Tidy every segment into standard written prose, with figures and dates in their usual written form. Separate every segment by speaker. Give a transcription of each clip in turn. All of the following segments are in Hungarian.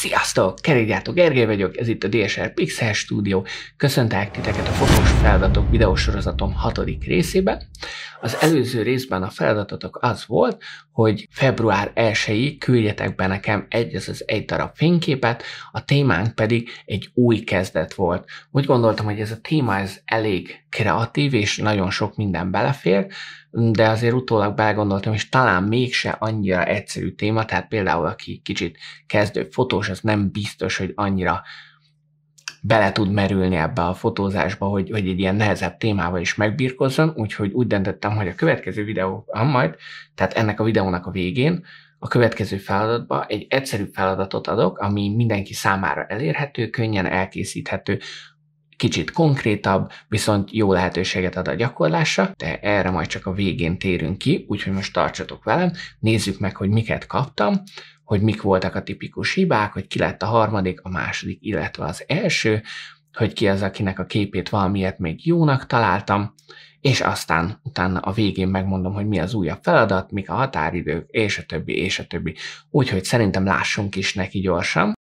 Speaker 1: Sziasztok! Kerékgyártó Gergely vagyok, ez itt a DSR Pixel Studio. Köszöntelek titeket a fotós feladatok videósorozatom 6. részében. Az előző részben a feladatotok az volt, hogy február 1-ig küldjetek be nekem egy darab fényképet, a témánk pedig egy új kezdet volt. Úgy gondoltam, hogy ez a téma elég kreatív, és nagyon sok minden belefér, de azért utólag belegondoltam, és talán mégse annyira egyszerű téma, tehát például aki kicsit kezdő fotós, az nem biztos, hogy annyira bele tud merülni ebbe a fotózásba, hogy egy ilyen nehezebb témával is megbirkozzon, úgyhogy úgy döntöttem, hogy a következő videóban majd, tehát ennek a videónak a végén, a következő feladatba egy egyszerű feladatot adok, ami mindenki számára elérhető, könnyen elkészíthető, kicsit konkrétabb, viszont jó lehetőséget ad a gyakorlásra, de erre majd csak a végén térünk ki, úgyhogy most tartsatok velem, nézzük meg, hogy miket kaptam, hogy mik voltak a tipikus hibák, hogy ki lett a harmadik, a második, illetve az első, hogy ki az, akinek a képét valamiért még jónak találtam, és aztán utána a végén megmondom, hogy mi az újabb feladat, mik a határidők, és a többi, és a többi. Úgyhogy szerintem lássunk is neki gyorsan.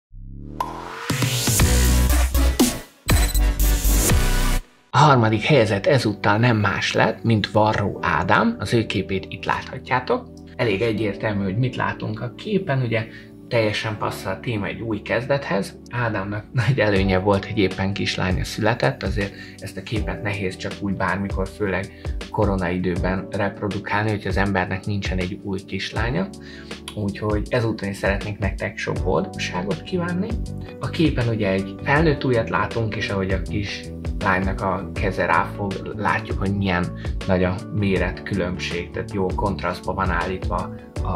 Speaker 1: A harmadik helyezett ezúttal nem más lett, mint Varró Ádám, az ő képét itt láthatjátok. Elég egyértelmű, hogy mit látunk a képen, ugye teljesen passzol a téma egy új kezdethez. Ádámnak nagy előnye volt, hogy éppen kislánya született, azért ezt a képet nehéz csak úgy bármikor, főleg koronaidőben reprodukálni, hogy az embernek nincsen egy új kislánya. Úgyhogy ezúton is szeretnék nektek sok boldogságot kívánni. A képen ugye egy felnőtt ujjat látunk, és ahogy a kis lánynak a keze ráfog, látjuk, hogy milyen nagy a méret különbség, tehát jó kontrasztban van állítva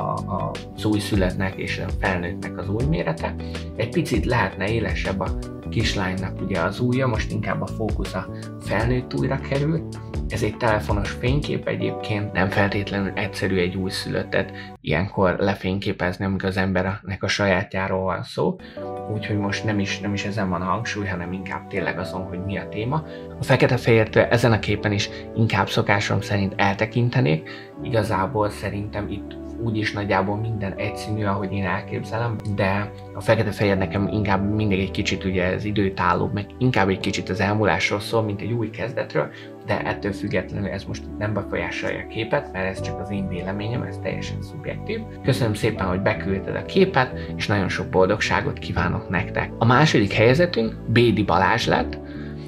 Speaker 1: az újszülöttnek és a felnőttnek az új mérete. Egy picit lehetne élesebb a kislánynak ugye az ujja, most inkább a fókusz a felnőtt ujjra kerül. Ez egy telefonos fénykép egyébként, nem feltétlenül egyszerű egy újszülöttet ilyenkor lefényképezni, amikor az embernek a sajátjáról van szó. Úgyhogy most nem is ezen van a hangsúly, hanem inkább tényleg azon, hogy mi a téma. A fekete-fehértől ezen a képen is inkább szokásom szerint eltekintenék. Igazából szerintem itt úgyis nagyjából minden egyszínű, ahogy én elképzelem, de a fekete-fehér nekem inkább mindig egy kicsit ugye az időtálló, meg inkább egy kicsit az elmúlásról szól, mint egy új kezdetről, de ettől függetlenül ez most nem befolyásolja a képet, mert ez csak az én véleményem, ez teljesen szubjektív. Köszönöm szépen, hogy beküldted a képet, és nagyon sok boldogságot kívánok nektek. A második helyezetünk Bédi Balázs lett.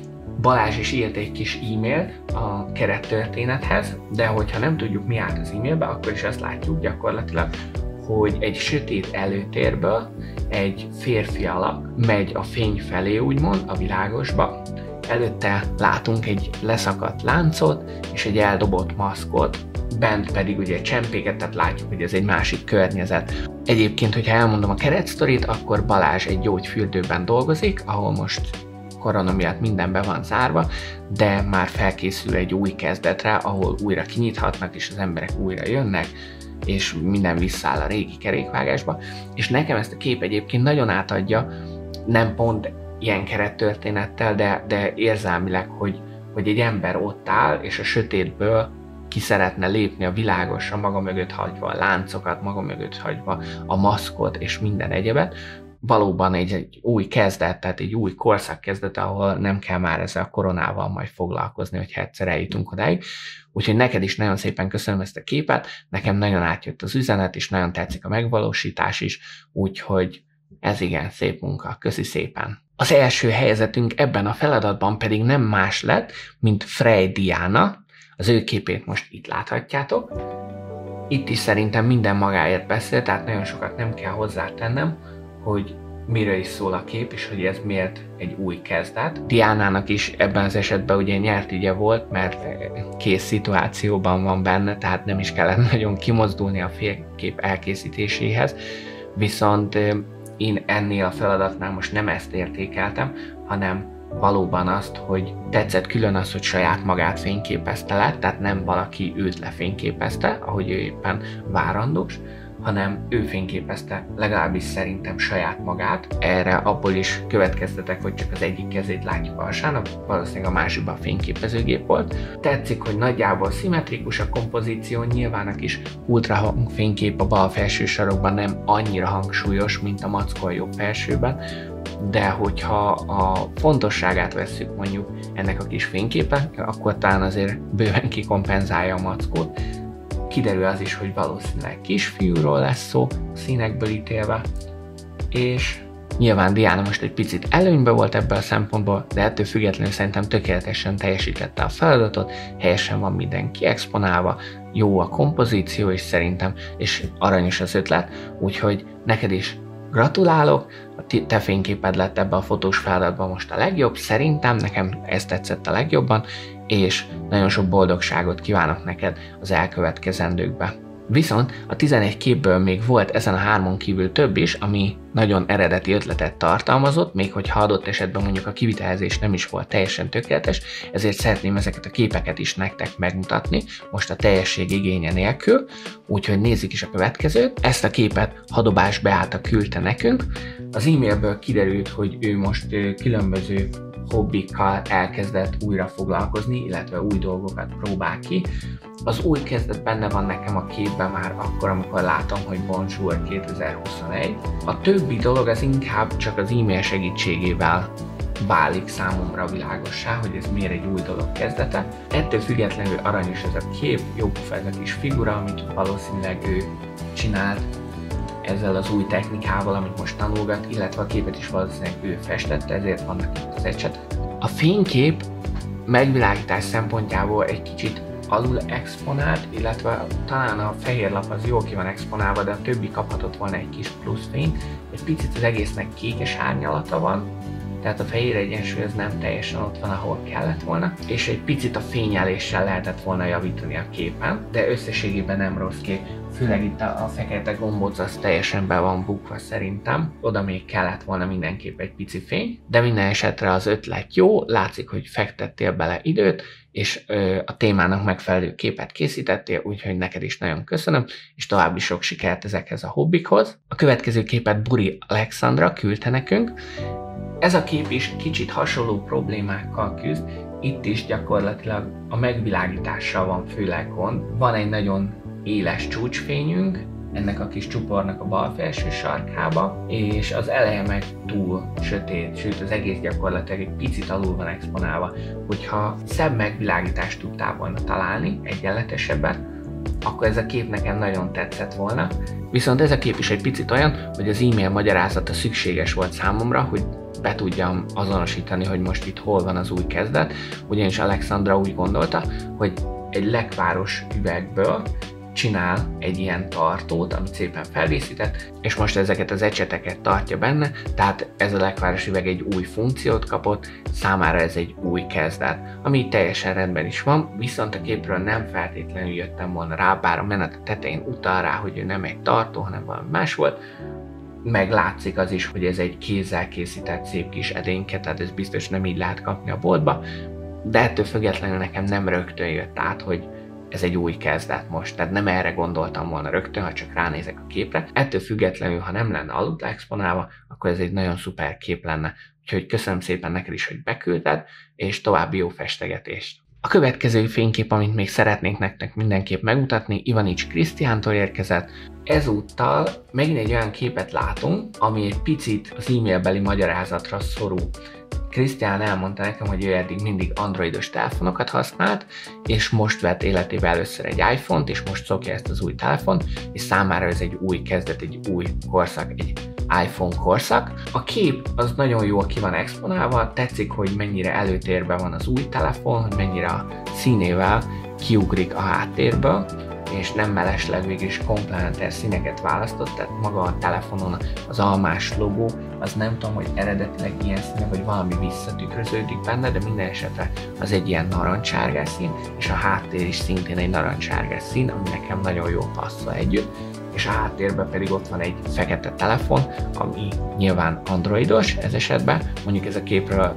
Speaker 1: Balázs is írt egy kis e-mailt a kerettörténethez, de hogyha nem tudjuk, mi állt az e-mailbe, akkor is azt látjuk gyakorlatilag, hogy egy sötét előtérből egy férfi alak megy a fény felé, úgymond, a világosba. Előtte látunk egy leszakadt láncot és egy eldobott maszkot, bent pedig ugye csempéket, tehát látjuk, hogy ez egy másik környezet. Egyébként, hogyha elmondom a keretsztorit, akkor Balázs egy gyógyfürdőben dolgozik, ahol most korona miatt minden be van zárva, de már felkészül egy új kezdetre, ahol újra kinyithatnak, és az emberek újra jönnek, és minden visszaáll a régi kerékvágásba. És nekem ezt a kép egyébként nagyon átadja, nem pont ilyen kerettörténettel, de érzelmileg, hogy egy ember ott áll, és a sötétből ki szeretne lépni a világosra, maga mögött hagyva a láncokat, maga mögött hagyva a maszkot és minden egyebet. Valóban egy új kezdet, tehát egy új korszak kezdete, ahol nem kell már ezzel a koronával majd foglalkozni, hogyha egyszer eljutunk odáig. Úgyhogy neked is nagyon szépen köszönöm ezt a képet, nekem nagyon átjött az üzenet, és nagyon tetszik a megvalósítás is, úgyhogy ez igen szép munka, köszi szépen. Az első helyezetünk ebben a feladatban pedig nem más lett, mint Frey Diana, az ő képét most itt láthatjátok. Itt is szerintem minden magáért beszél, tehát nagyon sokat nem kell hozzátennem, hogy miről is szól a kép, és hogy ez miért egy új kezdet. Diánának is ebben az esetben ugye nyert ügye volt, mert kész szituációban van benne, tehát nem is kellett nagyon kimozdulni a fénykép elkészítéséhez, viszont én ennél a feladatnál most nem ezt értékeltem, hanem valóban azt, hogy tetszett külön az, hogy saját magát fényképezte le, tehát nem valaki őt lefényképezte, ahogy ő éppen várandós, hanem ő fényképezte legalábbis szerintem saját magát. Erre abból is következtetek, hogy csak az egyik kezét látjuk alsának, valószínűleg a másikban a fényképezőgép volt. Tetszik, hogy nagyjából szimmetrikus a kompozíció, nyilván a kis ultrahang fénykép a bal felső sarokban nem annyira hangsúlyos, mint a mackó a jobb felsőben, de hogyha a fontosságát vesszük mondjuk ennek a kis fényképen, akkor talán azért bőven kikompenzálja a mackót. Kiderül az is, hogy valószínűleg kisfiúról lesz szó, színekből ítélve, és nyilván Diana most egy picit előnybe volt ebből a szempontból, de ettől függetlenül szerintem tökéletesen teljesítette a feladatot, helyesen van minden kiexponálva, jó a kompozíció is szerintem, és aranyos az ötlet, úgyhogy neked is gratulálok, a te fényképed lett ebbe a fotós feladatban most a legjobb, szerintem nekem ez tetszett a legjobban, és nagyon sok boldogságot kívánok neked az elkövetkezendőkben. Viszont a 11 képből még volt ezen a 3-on kívül több is, ami nagyon eredeti ötletet tartalmazott, még hogyha adott esetben mondjuk a kivitelezés nem is volt teljesen tökéletes, ezért szeretném ezeket a képeket is nektek megmutatni, most a teljesség igénye nélkül, úgyhogy nézzük is a következőt. Ezt a képet Hadobás Beáta küldte nekünk. Az e-mailből kiderült, hogy ő most különböző hobbikkal elkezdett újra foglalkozni, illetve új dolgokat próbál ki. Az új kezdet benne van nekem a képben már akkor, amikor látom, hogy Bonjour 2021. A többi dolog az inkább csak az e-mail segítségével válik számomra világossá, hogy ez miért egy új dolog kezdete. Ettől függetlenül aranyos ez a kép, jó pofa ez a kis figura, amit valószínűleg ő csinált ezzel az új technikával, amit most tanulgat, illetve a képet is valószínűleg ő festette, ezért vannak itt az ecsetek. A fénykép megvilágítás szempontjából egy kicsit alul exponált, illetve talán a fehér lap az jól ki van exponálva, de a többi kaphatott volna egy kis plusz fényt. Egy picit az egésznek kékes árnyalata van, tehát a fehér egyensúly az nem teljesen ott van, ahol kellett volna, és egy picit a fényeléssel lehetett volna javítani a képen, de összességében nem rossz kép. Főleg itt a fekete gombóc az teljesen be van bukva szerintem, oda még kellett volna mindenképp egy pici fény, de minden esetre az ötlet jó, látszik, hogy fektettél bele időt, és a témának megfelelő képet készítettél, úgyhogy neked is nagyon köszönöm, és további sok sikert ezekhez a hobbikhoz. A következő képet Buri Alexandra küldte nekünk. Ez a kép is kicsit hasonló problémákkal küzd, itt is gyakorlatilag a megvilágítással van főleg gond. Van egy nagyon éles csúcsfényünk, ennek a kis csupornak a bal felső sarkába, és az eleje meg túl sötét, sőt az egész gyakorlatilag egy picit alul van exponálva. Hogyha szebb megvilágítást tudtál volna találni, egyenletesebben, akkor ez a kép nekem nagyon tetszett volna. Viszont ez a kép is egy picit olyan, hogy az e-mail magyarázata szükséges volt számomra, hogy be tudjam azonosítani, hogy most itt hol van az új kezdet, ugyanis Alexandra úgy gondolta, hogy egy lekváros üvegből csinál egy ilyen tartót, amit szépen felvészített, és most ezeket az ecseteket tartja benne, tehát ez a lekváros üveg egy új funkciót kapott, számára ez egy új kezdet, ami teljesen rendben is van, viszont a képről nem feltétlenül jöttem volna rá, bár a menet tetején utal rá, hogy ő nem egy tartó, hanem valami más volt. Meglátszik az is, hogy ez egy kézzel készített szép kis edényke, tehát ez biztos nem így lehet kapni a boltba, de ettől függetlenül nekem nem rögtön jött át, hogy ez egy új kezdet most, tehát nem erre gondoltam volna rögtön, ha csak ránézek a képre. Ettől függetlenül, ha nem lenne alul exponálva, akkor ez egy nagyon szuper kép lenne. Úgyhogy köszönöm szépen neked is, hogy beküldted, és további jó festegetést! A következő fénykép, amit még szeretnénk nektek mindenképp megmutatni, Ivanics Krisztiántól érkezett. Ezúttal megint egy olyan képet látunk, ami egy picit az e-mailbeli magyarázatra szorul. Krisztián elmondta nekem, hogy ő eddig mindig androidos telefonokat használt, és most vett életébe először egy iPhone-t, és most szokja ezt az új telefont, és számára ez egy új kezdet, egy új korszak, egy iPhone korszak. A kép az nagyon jól ki van exponálva, tetszik, hogy mennyire előtérben van az új telefon, hogy mennyire a színével kiugrik a háttérből, és nem mellesleg végül is komplementer színeket választott, tehát maga a telefonon az almás logó, az nem tudom, hogy eredetileg ilyen színe, vagy valami visszatükröződik benne, de minden esetre az egy ilyen narancssárgás szín, és a háttér is szintén egy narancssárgás szín, ami nekem nagyon jól passzol együtt, és a háttérben pedig ott van egy fekete telefon, ami nyilván androidos ez esetben, mondjuk ez a képről így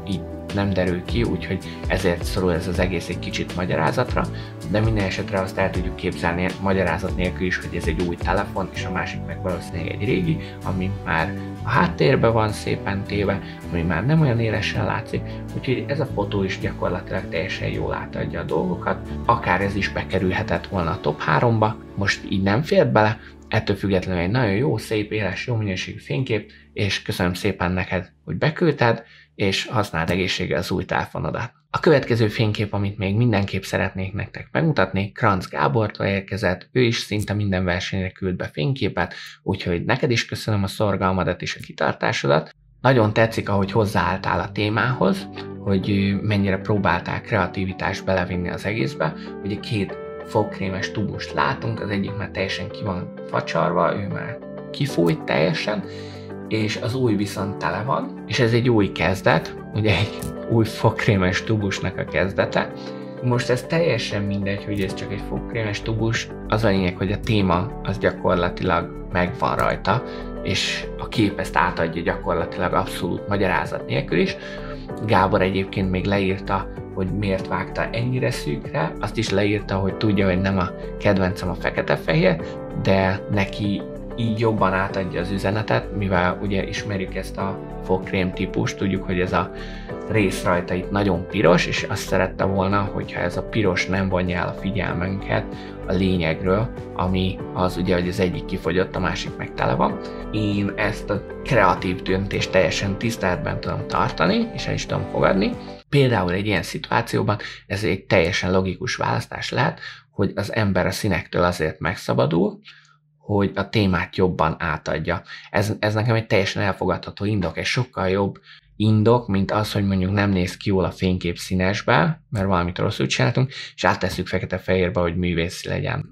Speaker 1: nem derül ki, úgyhogy ezért szorul ez az egész egy kicsit magyarázatra, de minden esetre azt el tudjuk képzelni magyarázat nélkül is, hogy ez egy új telefon, és a másik meg valószínűleg egy régi, ami már a háttérben van szépen téve, ami már nem olyan élesen látszik, úgyhogy ez a fotó is gyakorlatilag teljesen jól átadja a dolgokat. Akár ez is bekerülhetett volna a top 3-ba, most így nem fért bele, ettől függetlenül egy nagyon jó, szép, éles, jó minőségű fénykép, és köszönöm szépen neked, hogy beküldted, és használd egészséggel az új telefonodat. A következő fénykép, amit még mindenképp szeretnék nektek megmutatni, Kranz Gábortól érkezett, ő is szinte minden versenyre küld be fényképet, úgyhogy neked is köszönöm a szorgalmadat és a kitartásodat. Nagyon tetszik, ahogy hozzáálltál a témához, hogy mennyire próbáltál kreativitást belevinni az egészbe. Ugye 2 fogkrémes tubust látunk, az egyik már teljesen ki van facsarva, ő már kifújt teljesen, és az új viszont tele van, és ez egy új kezdet, ugye egy új fogkrémes tubusnak a kezdete. Most ez teljesen mindegy, hogy ez csak egy fogkrémes tubus, az a lényeg, hogy a téma az gyakorlatilag megvan rajta, és a kép ezt átadja gyakorlatilag abszolút magyarázat nélkül is. Gábor egyébként még leírta, hogy miért vágta ennyire szűkre, azt is leírta, hogy tudja, hogy nem a kedvencem a fekete-fehér, de neki így jobban átadja az üzenetet, mivel ugye ismerjük ezt a fogkrém típust, tudjuk, hogy ez a rész rajta itt nagyon piros, és azt szerette volna, hogyha ez a piros nem vonja el a figyelmünket a lényegről, ami az ugye, hogy az egyik kifogyott, a másik meg tele van. Én ezt a kreatív döntést teljesen tiszteletben tudom tartani, és el is tudom fogadni. Például egy ilyen szituációban ez egy teljesen logikus választás lehet, hogy az ember a színektől azért megszabadul, hogy a témát jobban átadja. Ez nekem egy teljesen elfogadható indok, egy sokkal jobb indok, mint az, hogy mondjuk nem néz ki jól a fénykép színesbe, mert valamit rosszul csináltunk, és áttesszük fekete-fehérbe, hogy művészi legyen.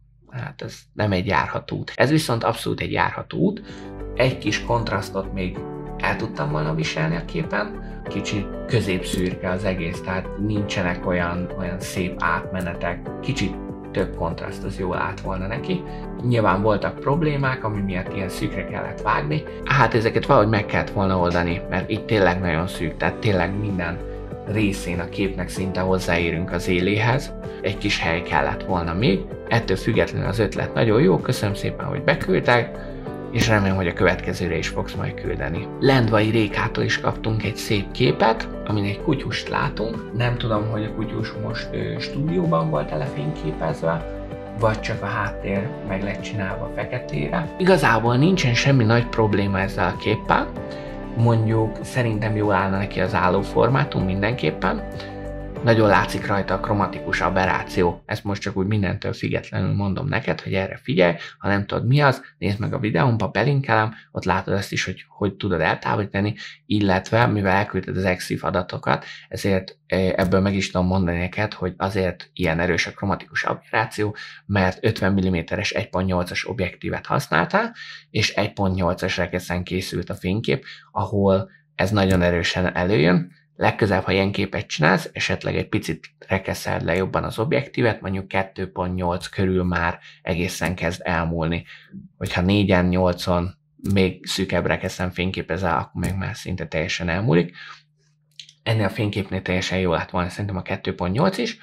Speaker 1: Hát ez nem egy járható út. Ez viszont abszolút egy járható út. Egy kis kontrasztot még el tudtam volna viselni a képen, kicsit középszürke az egész, tehát nincsenek olyan szép átmenetek, kicsit több kontraszt az jól állt volna neki. Nyilván voltak problémák, ami miatt ilyen szűkre kellett vágni. Hát ezeket valahogy meg kellett volna oldani, mert itt tényleg nagyon szűk, tehát tényleg minden részén a képnek szinte hozzáérünk az éléhez. Egy kis hely kellett volna még. Ettől függetlenül az ötlet nagyon jó, köszönöm szépen, hogy beküldtek, és remélem, hogy a következőre is fogsz majd küldeni. Lendvai Rékától is kaptunk egy szép képet, amin egy kutyust látunk. Nem tudom, hogy a kutyus most stúdióban volt lefényképezve, vagy csak a háttér meg lett csinálva feketére. Igazából nincsen semmi nagy probléma ezzel a képpel. Mondjuk szerintem jól állna neki az állóformátum mindenképpen. Nagyon látszik rajta a kromatikus aberráció. Ezt most csak úgy mindentől függetlenül mondom neked, hogy erre figyelj. Ha nem tudod mi az, nézd meg a videómba, belinkelem, ott látod ezt is, hogy tudod eltávolítani, illetve mivel elküldted az EXIF adatokat, ezért ebből meg is tudom mondani neked, hogy azért ilyen erős a kromatikus aberráció, mert 50 mm-es 1.8-as objektívet használtál, és 1.8-as rekeszen készült a fénykép, ahol ez nagyon erősen előjön. Legközelebb, ha ilyen képet csinálsz, esetleg egy picit rekeszeld le jobban az objektívet, mondjuk 2.8 körül már egészen kezd elmúlni. Hogyha 4-en, 8-on még szűkebb rekeszen fényképezel, akkor meg már szinte teljesen elmúlik. Ennél a fényképnél teljesen jól lett volna szerintem a 2.8 is.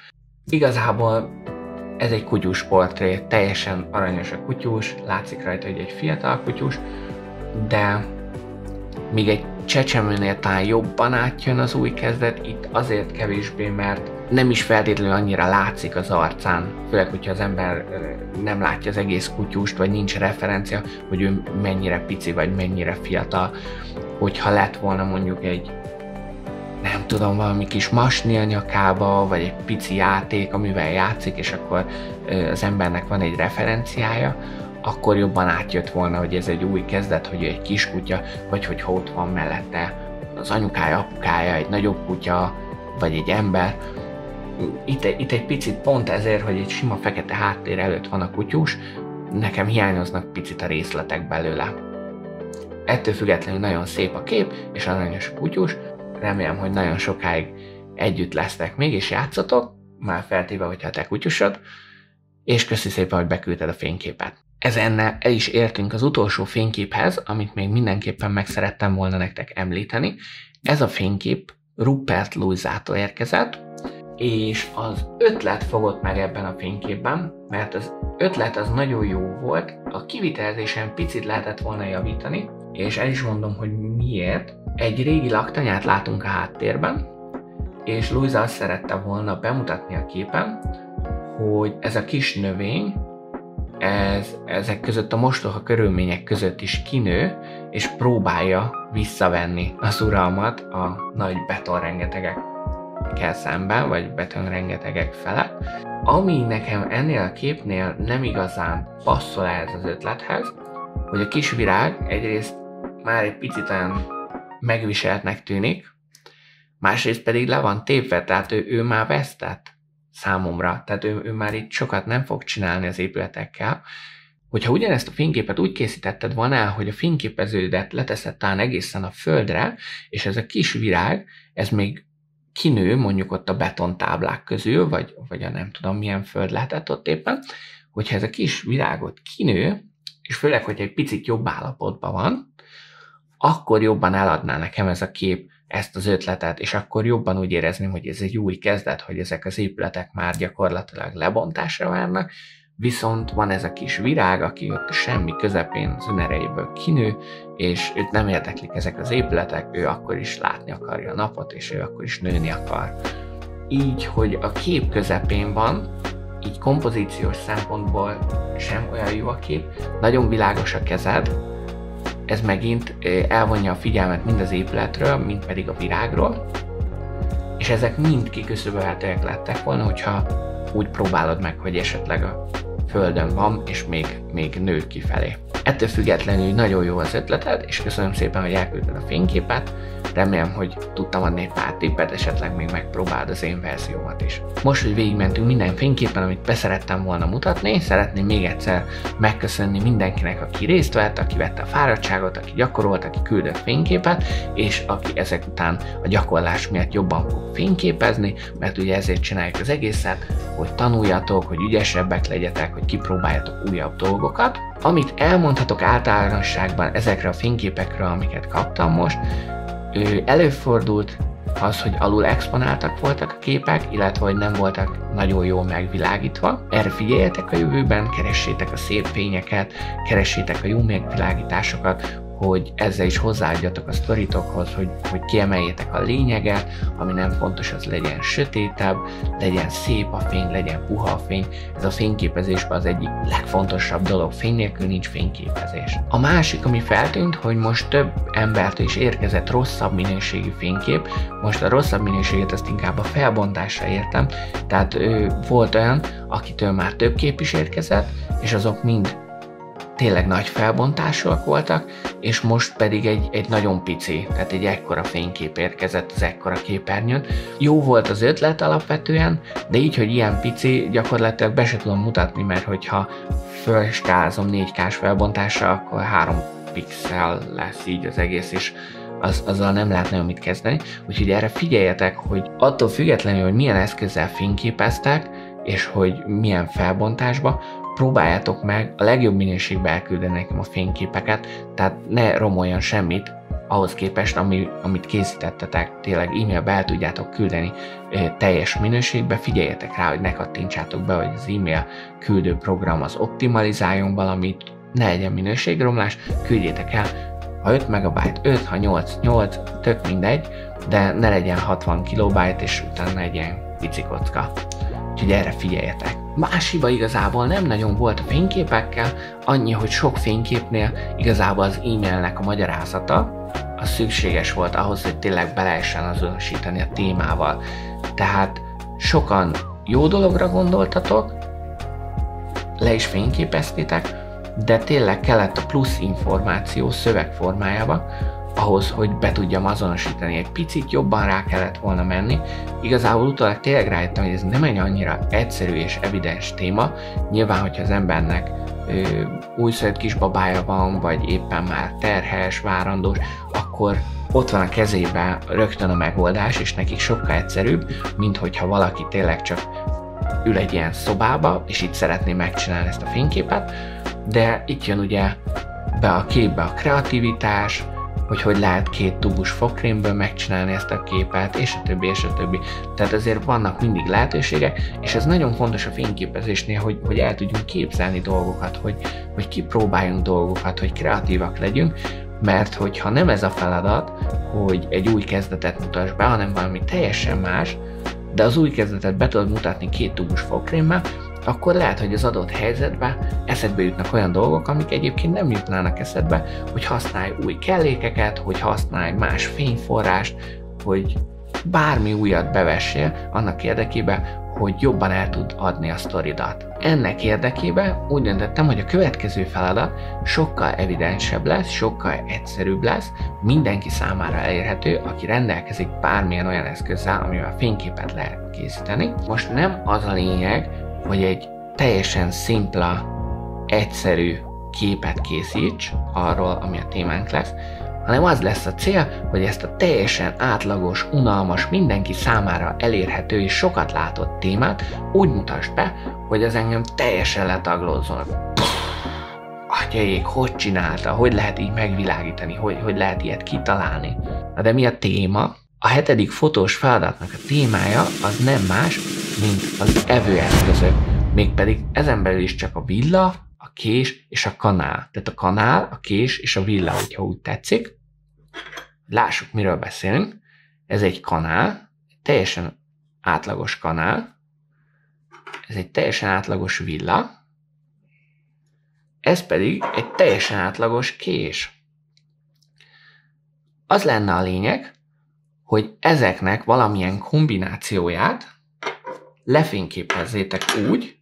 Speaker 1: Igazából ez egy kutyus portré, teljesen aranyos a kutyus, látszik rajta, hogy egy fiatal kutyus, de míg egy csecsemőnél talán jobban átjön az új kezdet, itt azért kevésbé, mert nem is feltétlenül annyira látszik az arcán, főleg, hogyha az ember nem látja az egész kutyust, vagy nincs referencia, hogy ő mennyire pici, vagy mennyire fiatal. Hogyha lett volna mondjuk egy, nem tudom, valami kis masni a nyakába, vagy egy pici játék, amivel játszik, és akkor az embernek van egy referenciája, akkor jobban átjött volna, hogy ez egy új kezdet, hogy egy kis kutya, vagy hogyha ott van mellette az anyukája, apukája, egy nagyobb kutya, vagy egy ember. Itt egy picit pont ezért, hogy egy sima fekete háttér előtt van a kutyus, nekem hiányoznak picit a részletek belőle. Ettől függetlenül nagyon szép a kép, és aranyos a kutyus. Remélem, hogy nagyon sokáig együtt lesztek még, és játszatok, már feltéve, hogyha te kutyusod, és köszi szépen, hogy beküldted a fényképet. Ezennel el is értünk az utolsó fényképhez, amit még mindenképpen meg szerettem volna nektek említeni. Ez a fénykép Rupert Louisától érkezett, és az ötlet fogott meg ebben a fényképben, mert az ötlet az nagyon jó volt, a kivitelezésen picit lehetett volna javítani, és el is mondom, hogy miért. Egy régi laktanyát látunk a háttérben, és Louisa azt szerette volna bemutatni a képen, hogy ez a kis növény, ezek között a mostoha körülmények között is kinő, és próbálja visszavenni az uralmat a nagy betonrengetegekkel szemben, vagy betonrengetegek felett. Ami nekem ennél a képnél nem igazán passzol ez az ötlethez, hogy a kis virág egyrészt már egy picit olyan megviseltnek tűnik, másrészt pedig le van tépve, tehát ő már vesztett számomra, tehát ő már itt sokat nem fog csinálni az épületekkel. Hogyha ugyanezt a fényképet úgy készítetted volna, hogy a fényképeződet leteszed talán egészen a földre, és ez a kis virág, ez még kinő mondjuk ott a betontáblák közül, vagy a nem tudom milyen föld lehetett ott éppen, hogyha ez a kis virágot kinő, és főleg, hogy egy picit jobb állapotban van, akkor jobban eladná nekem ez a kép ezt az ötletet, és akkor jobban úgy érezném, hogy ez egy új kezdet, hogy ezek az épületek már gyakorlatilag lebontásra várnak, viszont van ez a kis virág, aki ott semmi közepén az önerejéből kinő, és őt nem érdeklik ezek az épületek, ő akkor is látni akarja a napot, és ő akkor is nőni akar. Így, hogy a kép közepén van, így kompozíciós szempontból sem olyan jó a kép, nagyon világos a kezed, ez megint elvonja a figyelmet mind az épületről, mind pedig a virágról, és ezek mind kiküszöbölhetőek lettek volna, hogyha úgy próbálod meg, hogy esetleg a földön van, és még nő kifelé. Ettől függetlenül nagyon jó az ötleted, és köszönöm szépen, hogy elküldted a fényképet. Remélem, hogy tudtam adni egy pár tippet, esetleg még megpróbáld az én verziómat is. Most, hogy végigmentünk minden fényképen, amit beszerettem volna mutatni, szeretném még egyszer megköszönni mindenkinek, aki részt vett, aki vette a fáradtságot, aki gyakorolt, aki küldött fényképet, és aki ezek után a gyakorlás miatt jobban fog fényképezni, mert ugye ezért csináljuk az egészet, hogy tanuljatok, hogy ügyesebbek legyetek, hogy kipróbáljatok újabb dolgokat. Amit elmondhatok általánosságban ezekre a fényképekről, amiket kaptam most, előfordult az, hogy alul exponáltak voltak a képek, illetve hogy nem voltak nagyon jól megvilágítva. Erre figyeljetek a jövőben, keressétek a szép fényeket, keressétek a jó megvilágításokat, hogy ezzel is hozzáadjatok a sztoritokhoz, hogy kiemeljétek a lényeget, ami nem fontos, az legyen sötétebb, legyen szép a fény, legyen puha a fény. Ez a fényképezésben az egyik legfontosabb dolog, fény nélkül nincs fényképezés. A másik, ami feltűnt, hogy most több embertől is érkezett rosszabb minőségű fénykép, most a rosszabb minőséget ezt inkább a felbontásra értem, tehát volt olyan, akitől már több kép is érkezett, és azok mind tényleg nagy felbontásúak voltak, és most pedig egy nagyon pici, tehát egy ekkora fénykép érkezett az ekkora képernyőn. Jó volt az ötlet alapvetően, de így, hogy ilyen pici, gyakorlatilag be se tudom mutatni, mert hogyha felskálázom 4K-s felbontásra, akkor 3 pixel lesz így az egész, és azzal nem lehet nagyon mit kezdeni. Úgyhogy erre figyeljetek, hogy attól függetlenül, hogy milyen eszközzel fényképeztek, és hogy milyen felbontásba, próbáljátok meg a legjobb minőségbe elküldeni nekem a fényképeket, tehát ne romoljon semmit ahhoz képest, amit készítettetek, tényleg e-mailbe el tudjátok küldeni teljes minőségbe, figyeljetek rá, hogy ne kattintsátok be, hogy az e-mail küldő program az optimalizáljon valamit, ne legyen minőségromlás, küldjétek el, ha 5 MB, 5, ha 8, tök mindegy, de ne legyen 60 KB, és utána legyen pici kocka. Úgyhogy erre figyeljetek. Más hiba igazából nem nagyon volt a fényképekkel, annyi, hogy sok fényképnél igazából az e-mailnek a magyarázata az szükséges volt ahhoz, hogy tényleg be lehessen azonosítani a témával. Tehát sokan jó dologra gondoltatok, le is fényképeztétek, de tényleg kellett a plusz információ szövegformájába, ahhoz, hogy be tudjam azonosítani. Egy picit jobban rá kellett volna menni. Igazából utólag tényleg rájöttem, hogy ez nem egy annyira egyszerű és evidens téma. Nyilván, hogyha az embernek újszülött kisbabája van, vagy éppen már terhes, várandós, akkor ott van a kezében rögtön a megoldás, és nekik sokkal egyszerűbb, mint hogyha valaki tényleg csak ül egy ilyen szobába, és itt szeretné megcsinálni ezt a fényképet, de itt jön ugye be a képbe a kreativitás, hogy lehet 2 tubus fogkrémből megcsinálni ezt a képet, és a többi, és a többi. Tehát azért vannak mindig lehetőségek, és ez nagyon fontos a fényképezésnél, hogy el tudjunk képzelni dolgokat, hogy kipróbáljunk dolgokat, hogy kreatívak legyünk, mert hogyha nem ez a feladat, hogy egy új kezdetet mutass be, hanem valami teljesen más, de az új kezdetet be tudod mutatni 2 tubus fogkrémmel, akkor lehet, hogy az adott helyzetben eszedbe jutnak olyan dolgok, amik egyébként nem jutnának eszedbe, hogy használj új kellékeket, hogy használj más fényforrást, hogy bármi újat bevessél annak érdekében, hogy jobban el tud adni a sztoridat. Ennek érdekében úgy döntöttem, hogy a következő feladat sokkal evidensebb lesz, sokkal egyszerűbb lesz, mindenki számára elérhető, aki rendelkezik bármilyen olyan eszközzel, amivel fényképet lehet készíteni. Most nem az a lényeg, hogy egy teljesen szimpla, egyszerű képet készíts arról, ami a témánk lesz, hanem az lesz a cél, hogy ezt a teljesen átlagos, unalmas, mindenki számára elérhető és sokat látott témát úgy mutasd be, hogy az engem teljesen letaglózzon. Atyaék, hogy csinálta, hogy lehet így megvilágítani, hogy lehet ilyet kitalálni. Na de mi a téma? A 7. fotós feladatnak a témája az nem más, mint az evőeszközök, mégpedig ezen belül is csak a villa, a kés és a kanál. Tehát a kanál, a kés és a villa, hogyha úgy tetszik. Lássuk, miről beszélünk. Ez egy kanál, teljesen átlagos kanál. Ez egy teljesen átlagos villa. Ez pedig egy teljesen átlagos kés. Az lenne a lényeg, hogy ezeknek valamilyen kombinációját lefényképezzétek úgy,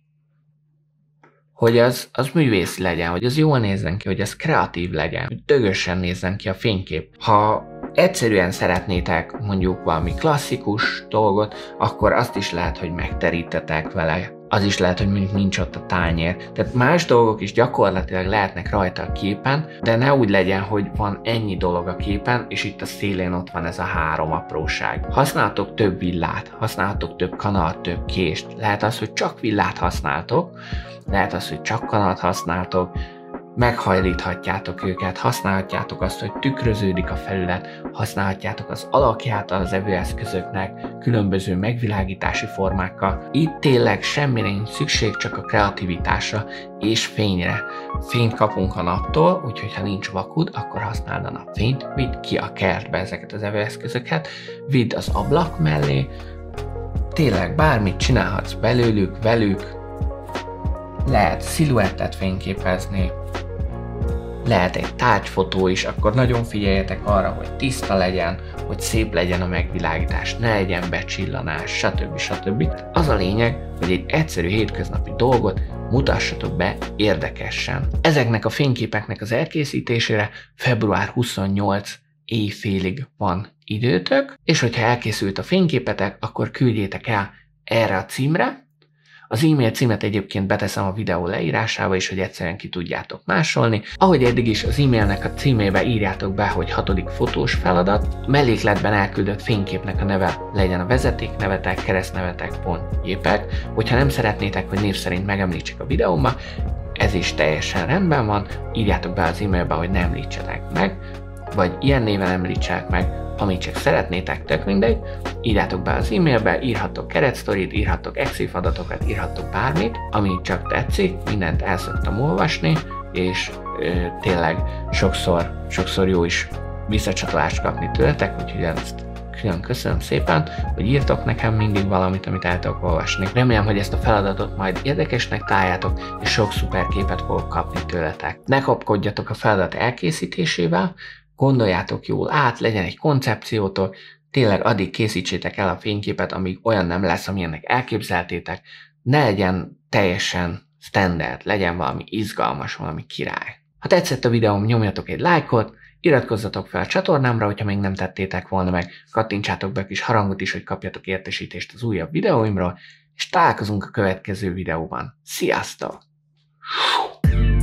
Speaker 1: hogy az művész legyen, hogy az jól nézzen ki, hogy az kreatív legyen, hogy dögösen nézzen ki a fénykép. Ha egyszerűen szeretnétek mondjuk valami klasszikus dolgot, akkor azt is lehet, hogy megterítetek vele. Az is lehet, hogy mondjuk nincs ott a tányér. Tehát más dolgok is gyakorlatilag lehetnek rajta a képen, de ne úgy legyen, hogy van ennyi dolog a képen, és itt a szélén ott van ez a 3 apróság. Használtok több villát, használtok több kanalt, több kést. Lehet az, hogy csak villát használtok, lehet az, hogy csak kanalt használtok, meghajlíthatjátok őket, használhatjátok azt, hogy tükröződik a felület, használhatjátok az alakját az evőeszközöknek, különböző megvilágítási formákkal. Itt tényleg semmire nincs szükség, csak a kreativitásra és fényre. Fényt kapunk a naptól, úgyhogy ha nincs vakud, akkor használd a napfényt, vidd ki a kertbe ezeket az evőeszközöket, vidd az ablak mellé, tényleg bármit csinálhatsz belőlük, velük, lehet sziluettet fényképezni, lehet egy tárgyfotó is, akkor nagyon figyeljetek arra, hogy tiszta legyen, hogy szép legyen a megvilágítás, ne legyen becsillanás, stb. Az a lényeg, hogy egy egyszerű hétköznapi dolgot mutassatok be érdekesen. Ezeknek a fényképeknek az elkészítésére február 28 éjfélig van időtök, és hogyha elkészült a fényképetek, akkor küldjétek el erre a címre. Az e-mail címet egyébként beteszem a videó leírásába is, hogy egyszerűen ki tudjátok másolni. Ahogy eddig is, az e-mailnek a címébe írjátok be, hogy 6. fotós feladat. A mellékletben elküldött fényképnek a neve legyen a vezetéknevetek, keresztnevetek, .jpeg. Hogyha nem szeretnétek, hogy név szerint megemlítsek a videómba, ez is teljesen rendben van. Írjátok be az e-mailbe, hogy ne említsetek meg, vagy ilyen néven említsenek meg, amit csak szeretnétek, tök mindegy, írjátok be az e-mailbe, írhattok keretsztorit, írhattok EXIF adatokat, írhattok bármit, amit csak tetszik, mindent el szoktam olvasni, és tényleg sokszor jó is visszacsatolást kapni tőletek, úgyhogy ezt külön köszönöm szépen, hogy írtok nekem mindig valamit, amit el tudok olvasni. Remélem, hogy ezt a feladatot majd érdekesnek találjátok, és sok szuper képet fogok kapni tőletek. Ne kapkodjatok a feladat elkészítésével, gondoljátok jól át, legyen egy koncepciótok, tényleg addig készítsétek el a fényképet, amíg olyan nem lesz, amilyennek elképzeltétek, ne legyen teljesen standard, legyen valami izgalmas, valami király. Ha tetszett a videóm, nyomjatok egy lájkot, iratkozzatok fel a csatornámra, hogyha még nem tettétek volna meg, kattintsátok be a kis harangot is, hogy kapjatok értesítést az újabb videóimról, és találkozunk a következő videóban. Sziasztok!